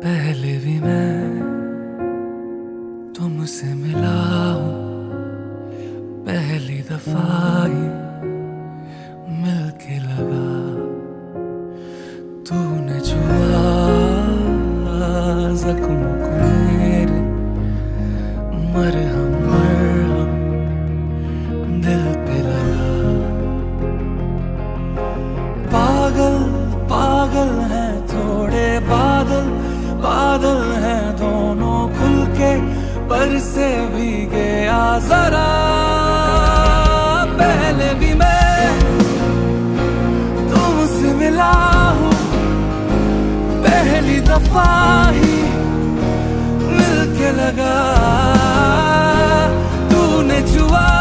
पहले भी मैं तुमसे मिला हूँ, पहली दफा ही मिलके लगा। तूने छुआ जख्म को मेरे, मरहम मरहम दिल पे लगा। पागल पागल हैं थोड़े बादल, बादल हैं दोनों खुल के बरसे भीगे आ जरा। पहले भी मैं तुमसे मिला हूँ, पहली दफा ही मिलके लगा। तूने छुआ